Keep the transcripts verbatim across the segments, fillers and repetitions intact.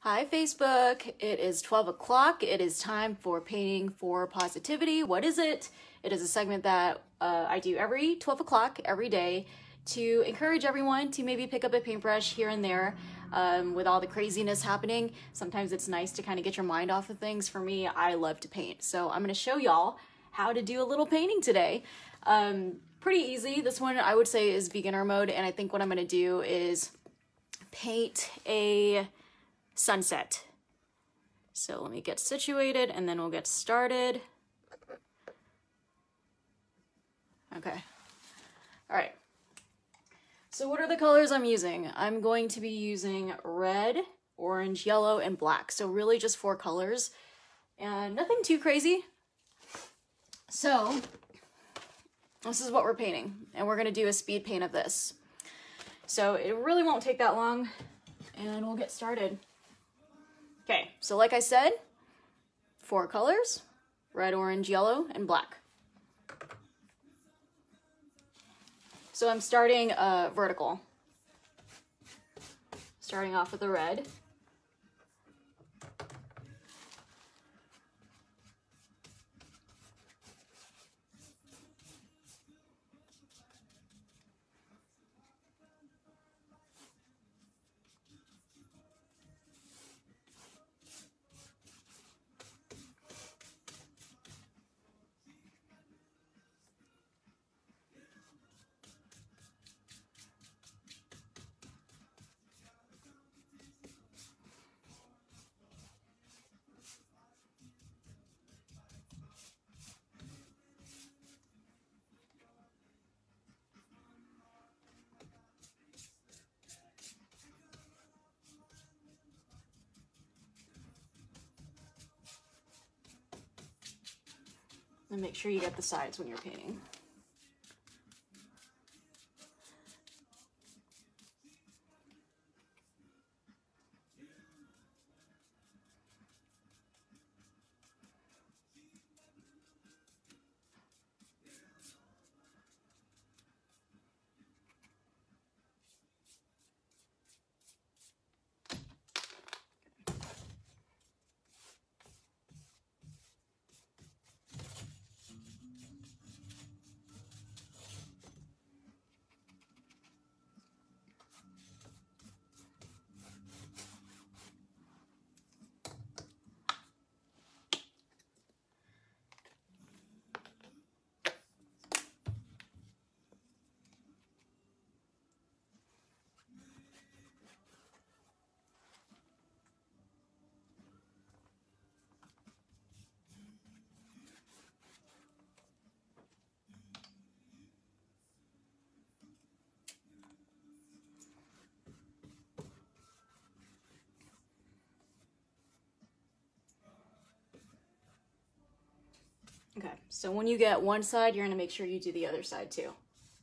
Hi Facebook, it is twelve o'clock. It is time for Painting for Positivity. What is it? It is a segment that uh, I do every twelve o'clock every day to encourage everyone to maybe pick up a paintbrush here and there. Um, with all the craziness happening, sometimes it's nice to kind of get your mind off of things. For me, I love to paint. So I'm gonna show y'all how to do a little painting today. Um, pretty easy. This one I would say is beginner mode, and I think what I'm gonna do is paint a sunset. So let me get situated and then we'll get started. Okay. All right. So what are the colors I'm using? I'm going to be using red, orange, yellow, and black. So really just four colors and nothing too crazy. So this is what we're painting, and we're going to do a speed paint of this. So it really won't take that long, and we'll get started. Okay, so like I said, four colors, red, orange, yellow, and black. So I'm starting uh, vertical. Starting off with the red. And make sure you get the sides when you're painting. Okay, so when you get one side, you're gonna make sure you do the other side too.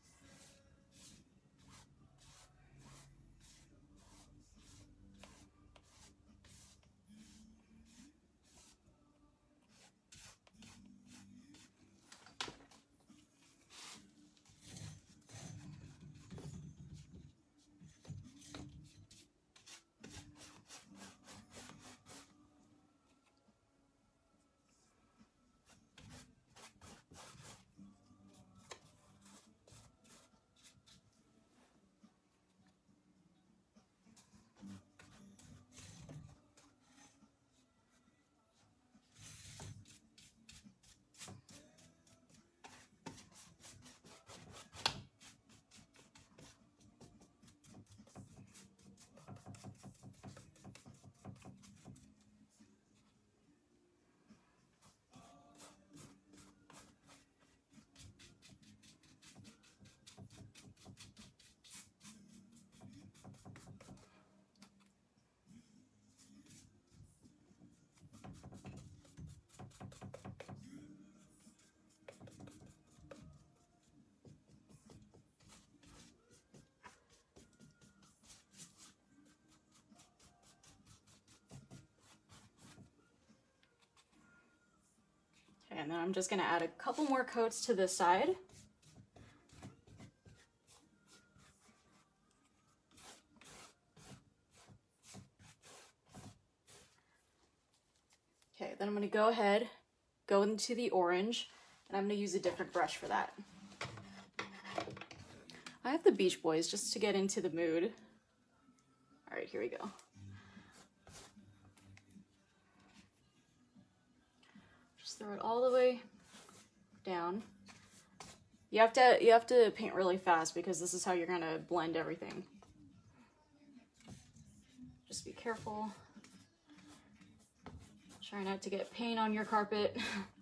And then I'm just gonna add a couple more coats to this side. Okay, then I'm gonna go ahead, go into the orange, and I'm gonna use a different brush for that. I have the Beach Boys just to get into the mood. All right, here we go. Just throw it all the way down. You have to you have to paint really fast because this is how you're gonna blend everything. Just be careful. Try not to get paint on your carpet.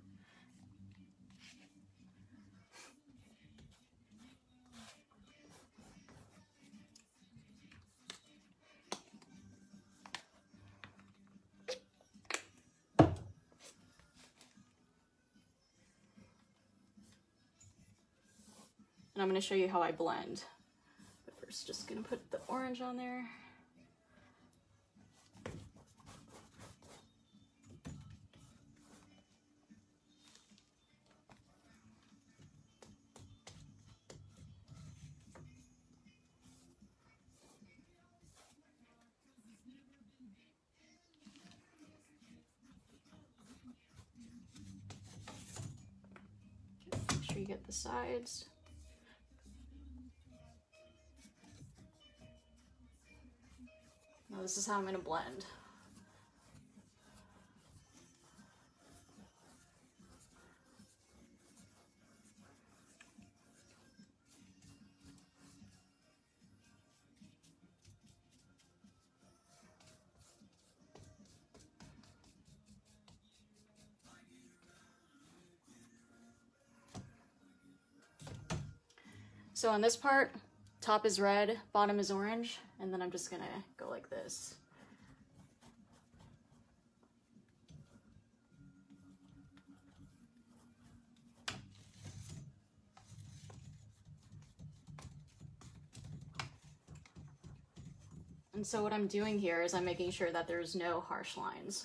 And I'm going to show you how I blend. But first, just going to put the orange on there. Make sure you get the sides. Now this is how I'm going to blend. So on this part, top is red, bottom is orange, and then I'm just gonna go like this. And so what I'm doing here is I'm making sure that there's no harsh lines.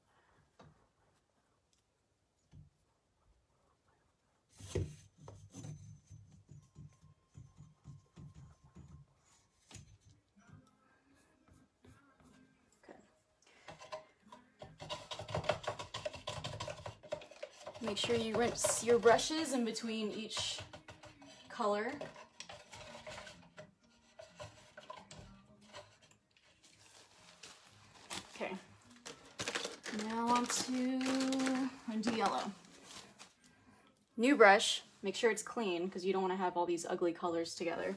Make sure you rinse your brushes in between each color. Okay, now on to into yellow. New brush, make sure it's clean because you don't want to have all these ugly colors together.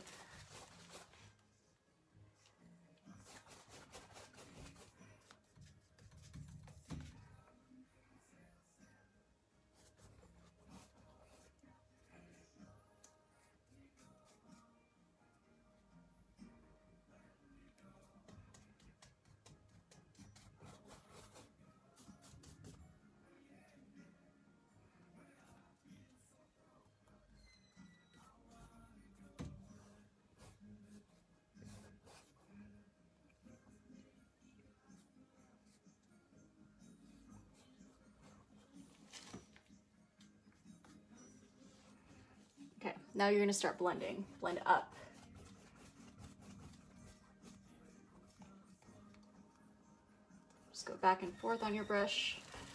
Okay, now you're gonna start blending. Blend up. Just go back and forth on your brush.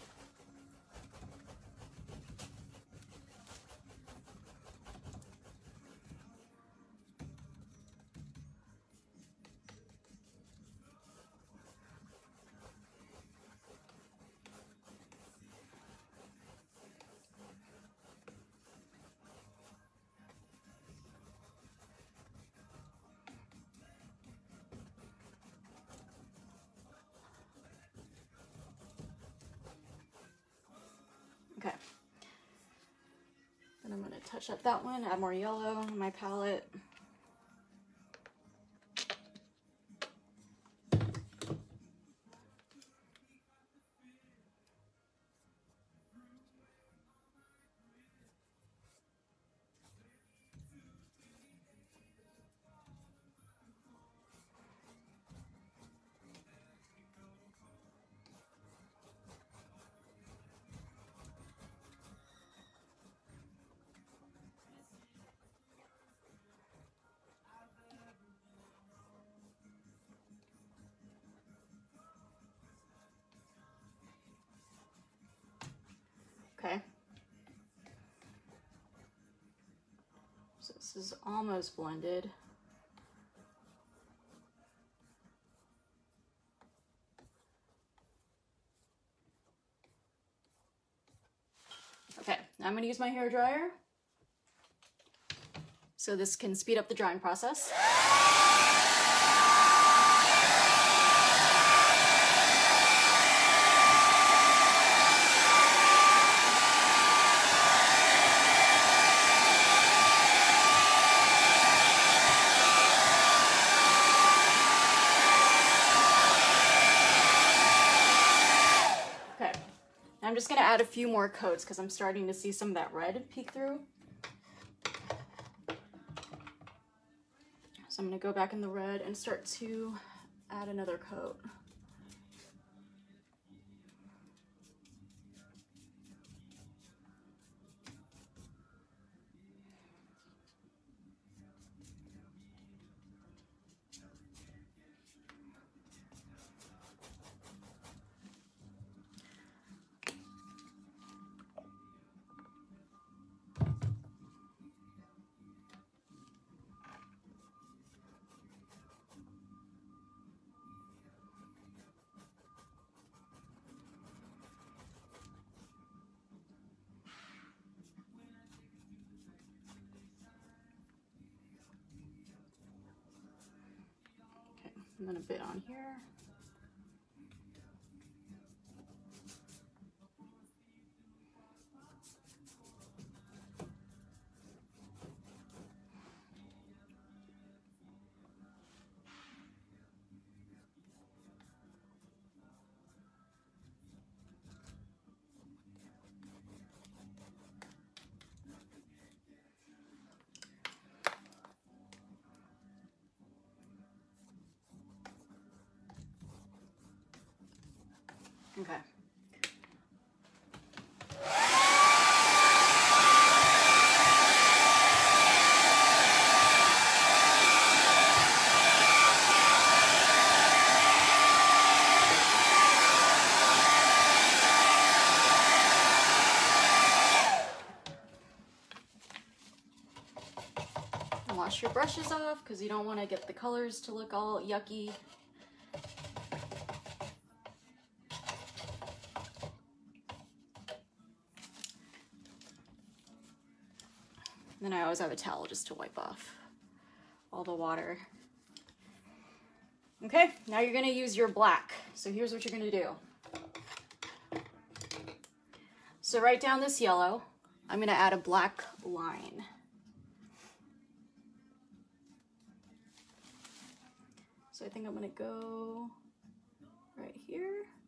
Okay, then I'm going to touch up that one, add more yellow on my palette. This is almost blended. Okay, now I'm going to use my hair dryer so this can speed up the drying process. I'm just going to add a few more coats because I'm starting to see some of that red peek through. So I'm going to go back in the red and start to add another coat. And then a bit on here. Okay. And wash your brushes off because you don't want to get the colors to look all yucky. Then I always have a towel just to wipe off all the water. Okay, now you're gonna use your black. So here's what you're gonna do. So right down this yellow, I'm gonna add a black line. So I think I'm gonna go right here.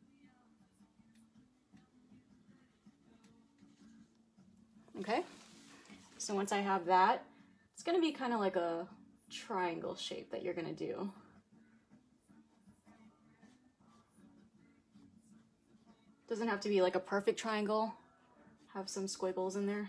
Okay. So once I have that, it's gonna be kind of like a triangle shape that you're gonna do. Doesn't have to be like a perfect triangle. Have some squiggles in there.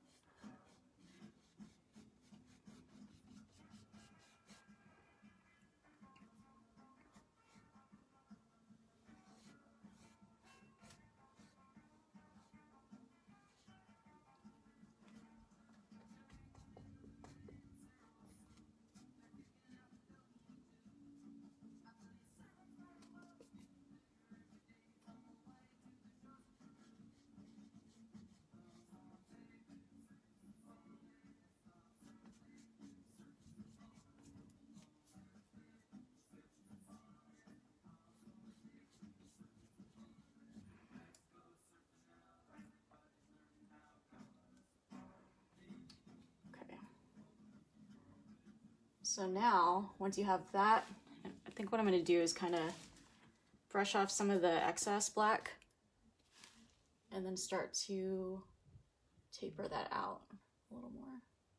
So now, once you have that, I think what I'm going to do is kind of brush off some of the excess black and then start to taper that out a little more.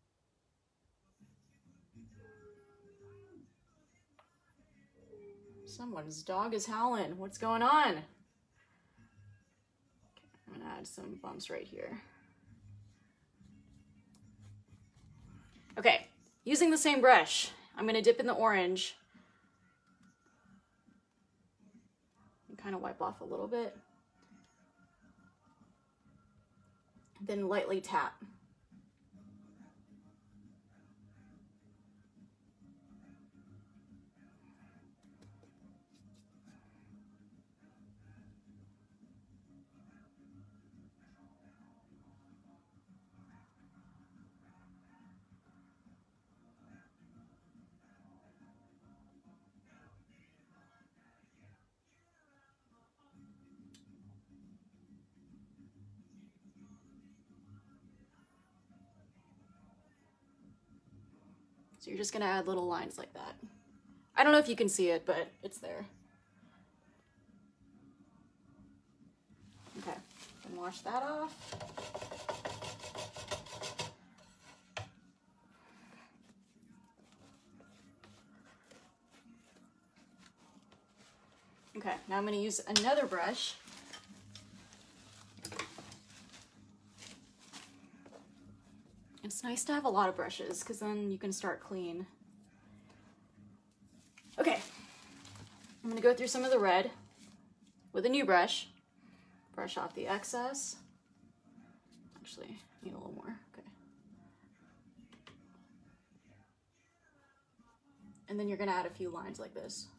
Someone's dog is howling. What's going on? Okay, I'm going to add some bumps right here. Okay. Using the same brush, I'm going to dip in the orange and kind of wipe off a little bit. Then lightly tap. So you're just gonna add little lines like that. I don't know if you can see it, but it's there. Okay, and wash that off. Okay, now I'm gonna use another brush. It's nice to have a lot of brushes because then you can start clean. Okay, I'm gonna go through some of the red with a new brush. Brush off the excess. Actually, need a little more, okay. And then you're gonna add a few lines like this.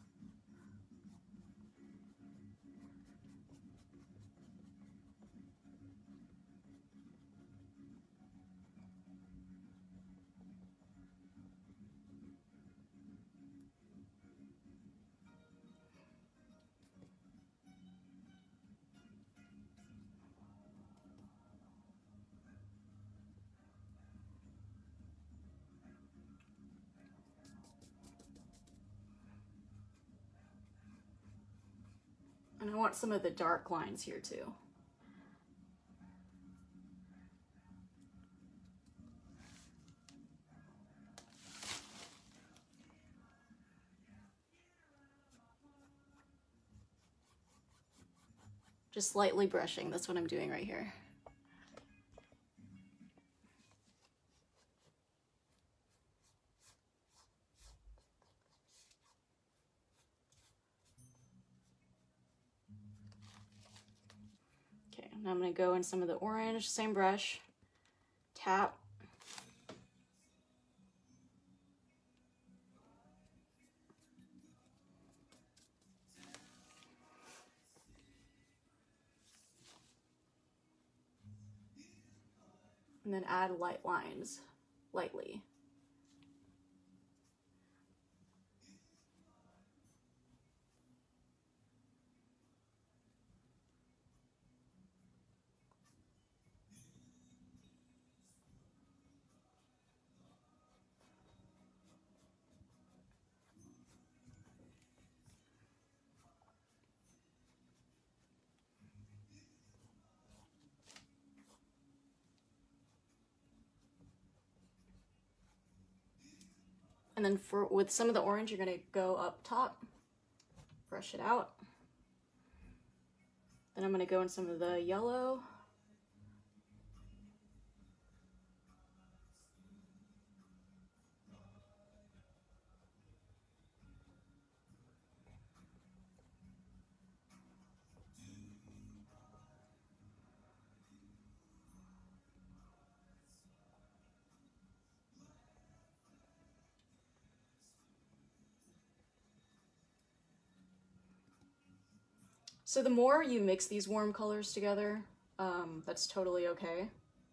And I want some of the dark lines here too. Just lightly brushing, that's what I'm doing right here. Okay, now I'm gonna go in some of the orange, same brush, tap. And then add light lines, lightly. And then for with some of the orange, you're gonna go up top, brush it out. Then I'm gonna go in some of the yellow. So the more you mix these warm colors together, um, that's totally okay.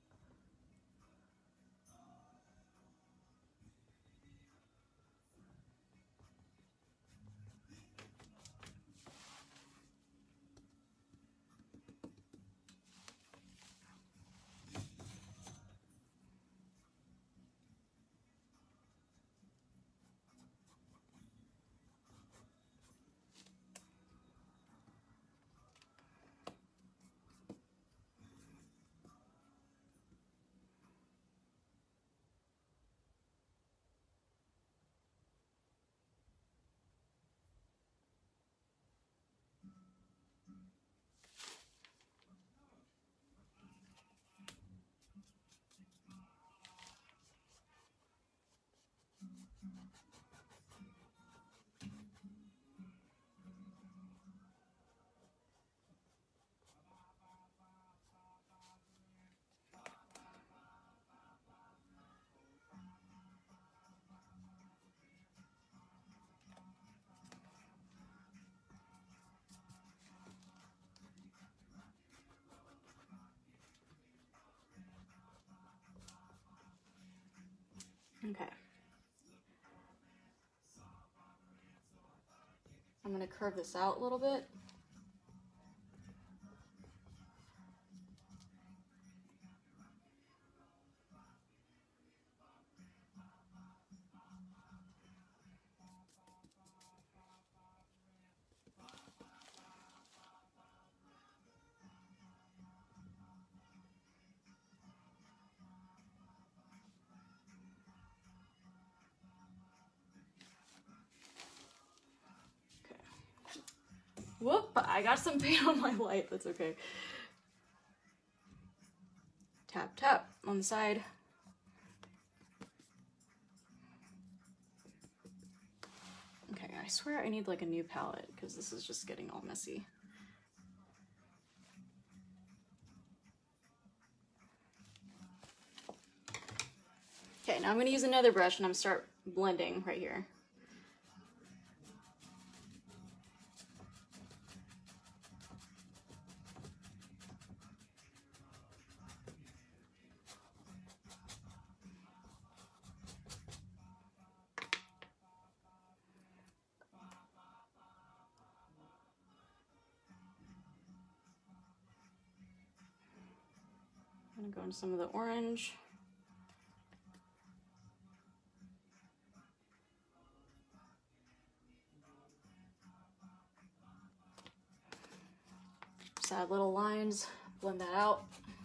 Okay. I'm gonna curve this out a little bit. Whoop, I got some paint on my light, that's okay. Tap, tap on the side. Okay, I swear I need like a new palette because this is just getting all messy. Okay, now I'm gonna use another brush and I'm gonna start blending right here. I'm gonna go into some of the orange. Just add little lines, blend that out.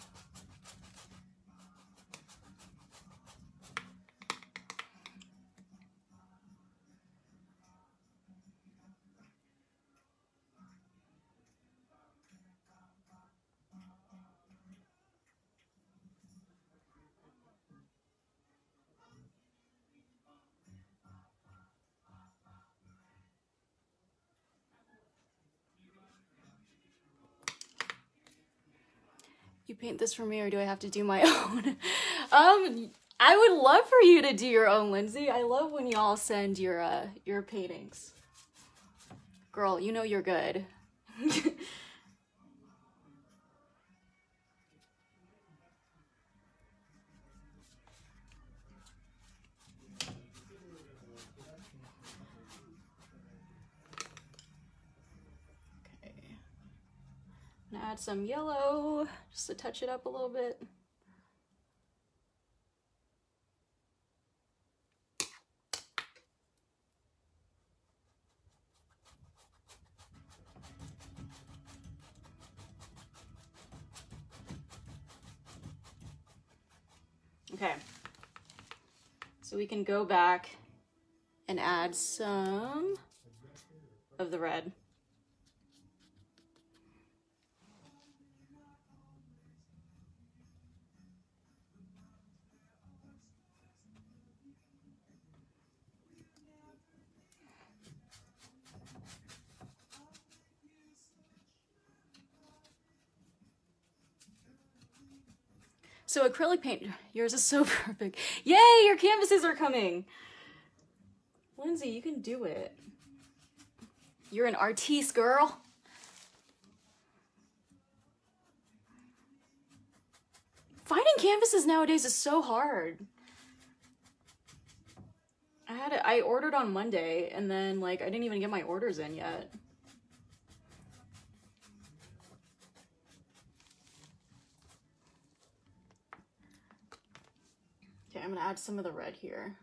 You paint this for me or do I have to do my own? um, I would love for you to do your own, Lindsay. I love when y'all send your, uh, your paintings. Girl, you know you're good. Add some yellow just to touch it up a little bit. Okay, so we can go back and add some of the red. So acrylic paint, yours is so perfect. Yay, your canvases are coming. Lindsay, you can do it. You're an artiste, girl. Finding canvases nowadays is so hard. I had it, I ordered on Monday and then like I didn't even get my orders in yet. Okay, I'm gonna add some of the red here.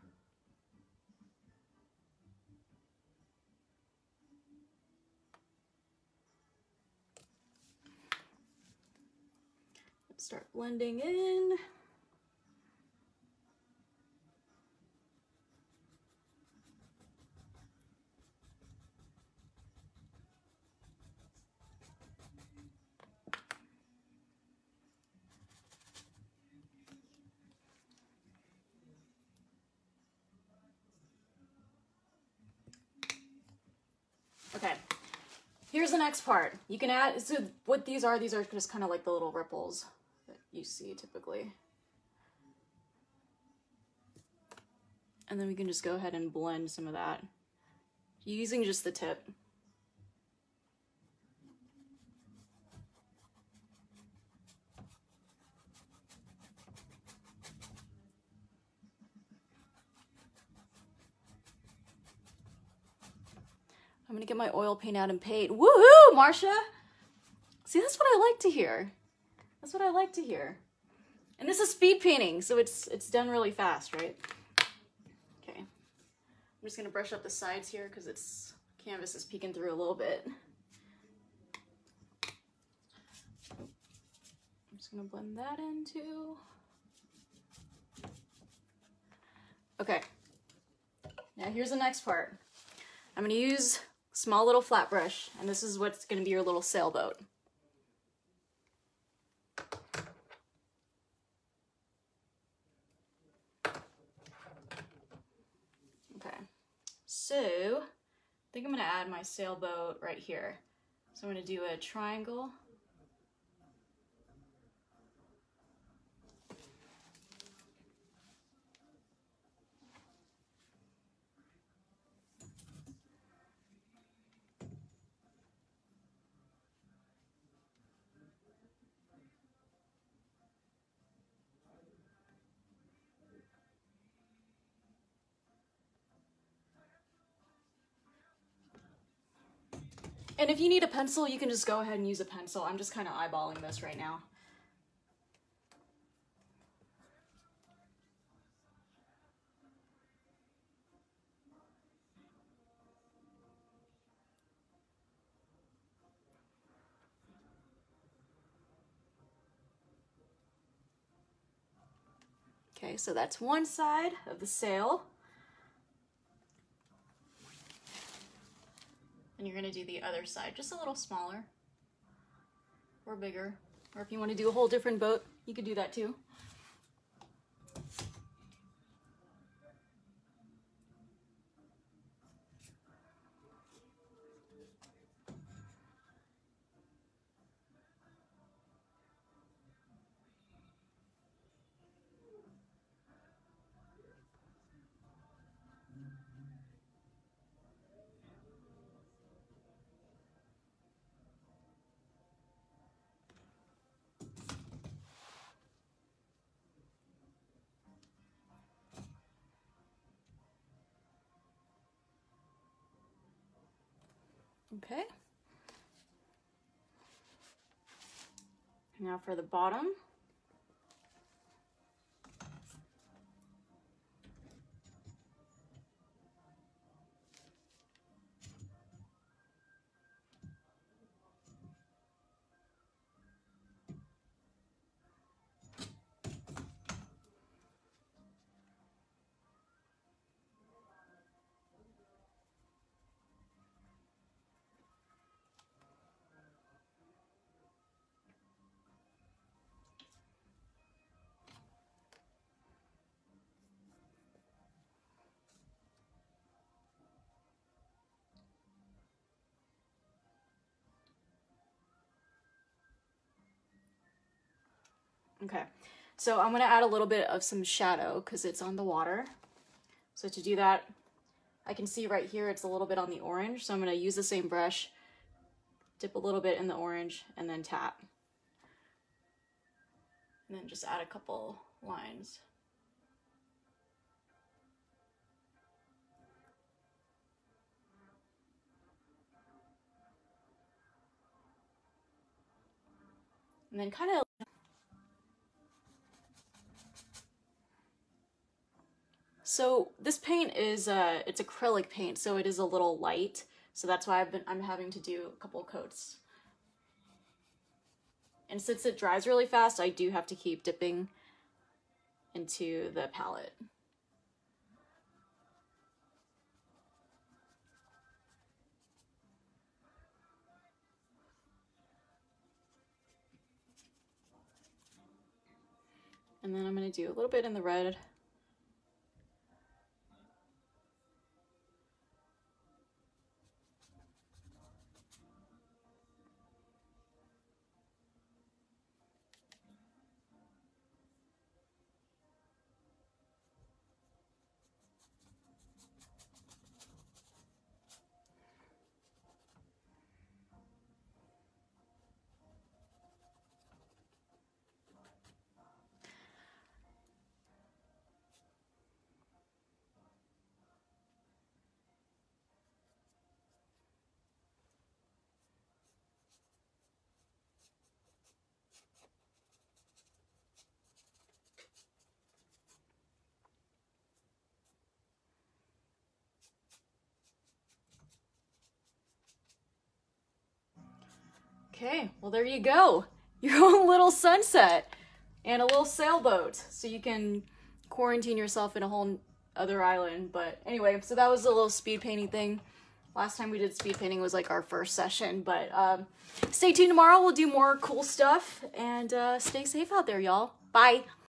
Let's start blending in. Okay, here's the next part. You can add, so what these are, these are just kind of like the little ripples that you see typically. And then we can just go ahead and blend some of that using just the tip. I'm gonna get my oil paint out and paint. Woohoo, Marsha! See, that's what I like to hear. That's what I like to hear. And this is speed painting, so it's it's done really fast, right? Okay. I'm just gonna brush up the sides here because it's canvas is peeking through a little bit. I'm just gonna blend that in too. Okay. Now here's the next part. I'm gonna use small little flat brush, and this is what's going to be your little sailboat. Okay, so I think I'm going to add my sailboat right here. So I'm going to do a triangle. And if you need a pencil, you can just go ahead and use a pencil. I'm just kind of eyeballing this right now. Okay, so that's one side of the sail. And you're gonna do the other side, just a little smaller or bigger. Or if you wanna do a whole different boat, you could do that too. Okay. Now for the bottom. Okay, so I'm gonna add a little bit of some shadow because it's on the water. So to do that, I can see right here it's a little bit on the orange, so I'm gonna use the same brush, dip a little bit in the orange, and then tap. And then just add a couple lines. And then kind of So this paint is, uh, it's acrylic paint, so it is a little light. So that's why I've been, I'm having to do a couple coats. And since it dries really fast, I do have to keep dipping into the palette. And then I'm gonna do a little bit in the red. Okay, well there you go. Your own little sunset and a little sailboat. So you can quarantine yourself in a whole other island. But anyway, so that was a little speed painting thing. Last time we did speed painting was like our first session, but um, stay tuned tomorrow. We'll do more cool stuff, and uh, stay safe out there, y'all. Bye.